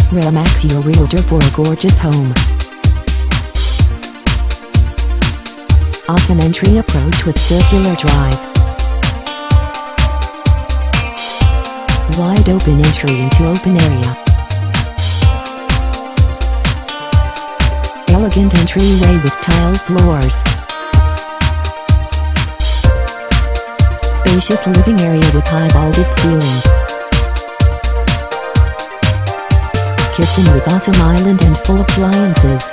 Relax your realtor for a gorgeous home. Awesome entry approach with circular drive. Wide open entry into open area. Elegant entryway with tile floors. Spacious living area with high vaulted ceiling. Kitchen with awesome island and full appliances.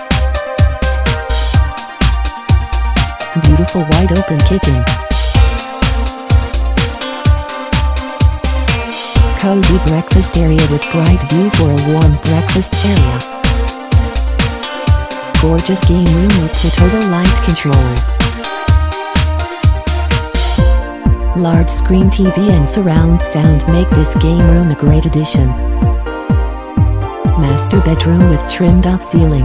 Beautiful wide open kitchen. Cozy breakfast area with bright view for a warm breakfast area. Gorgeous game room with a total light control. Large screen TV and surround sound make this game room a great addition. Master bedroom with trimmed out ceiling.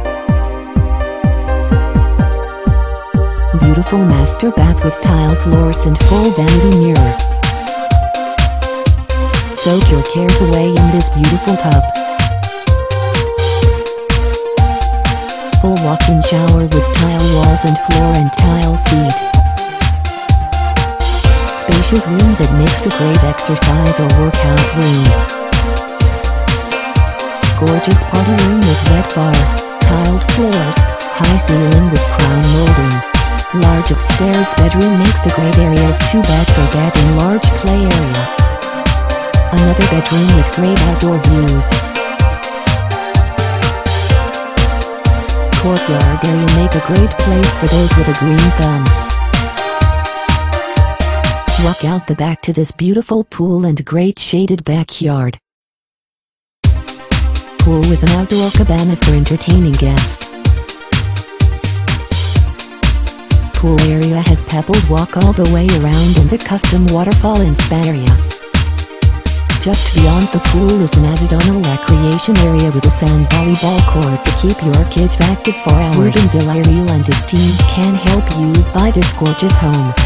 Beautiful master bath with tile floors and full vanity mirror. Soak your cares away in this beautiful tub. Full walk-in shower with tile walls and floor and tile seat. Spacious room that makes a great exercise or workout room. Gorgeous party room with wet bar, tiled floors, high ceiling with crown molding. Large upstairs bedroom makes a great area of 2 beds or bed and large play area. Another bedroom with great outdoor views. Courtyard area make a great place for those with a green thumb. Walk out the back to this beautiful pool and great shaded backyard. Pool with an outdoor cabana for entertaining guests. Pool area has pebbled walk all the way around and a custom waterfall and spa area. Just beyond the pool is an added-on recreation area with a sand volleyball court to keep your kids active for hours. Villa and his team can help you buy this gorgeous home.